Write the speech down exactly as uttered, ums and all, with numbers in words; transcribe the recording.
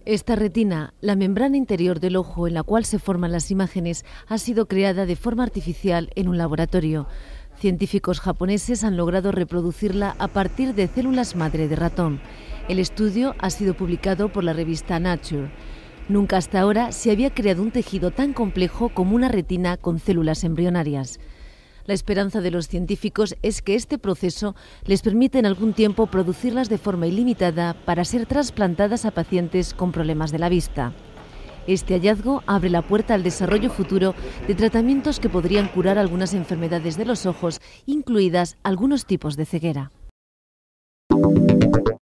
Esta retina, la membrana interior del ojo en la cual se forman las imágenes, ha sido creada de forma artificial en un laboratorio. Científicos japoneses han logrado reproducirla a partir de células madre de ratón. El estudio ha sido publicado por la revista Nature. Nunca hasta ahora se había creado un tejido tan complejo como una retina con células embrionarias. La esperanza de los científicos es que este proceso les permita en algún tiempo producirlas de forma ilimitada para ser trasplantadas a pacientes con problemas de la vista. Este hallazgo abre la puerta al desarrollo futuro de tratamientos que podrían curar algunas enfermedades de los ojos, incluidas algunos tipos de ceguera.